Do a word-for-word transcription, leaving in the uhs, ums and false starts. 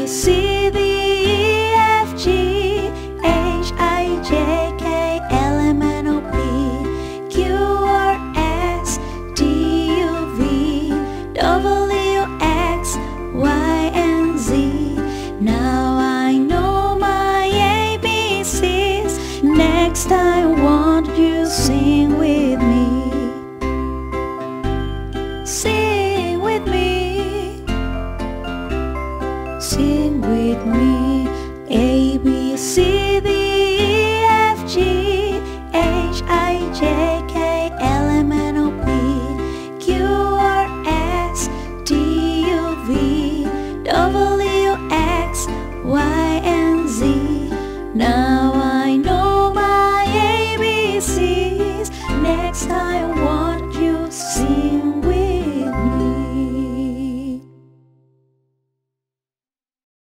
C, D, E, F, G, H, I, J, K, L, M, N, O, P, Q, R, S, T, U, V, W, X, Y, and Z. Now I know my A B Cs. Next I want you sing with me. Sing with me. Sing with me. A, B, C, D, E, F, G, H, I, J, K, L, M, N, O, P, Q, R, S, T, U, V, W, X, Y, and Z. Now I know my A B Cs. Next time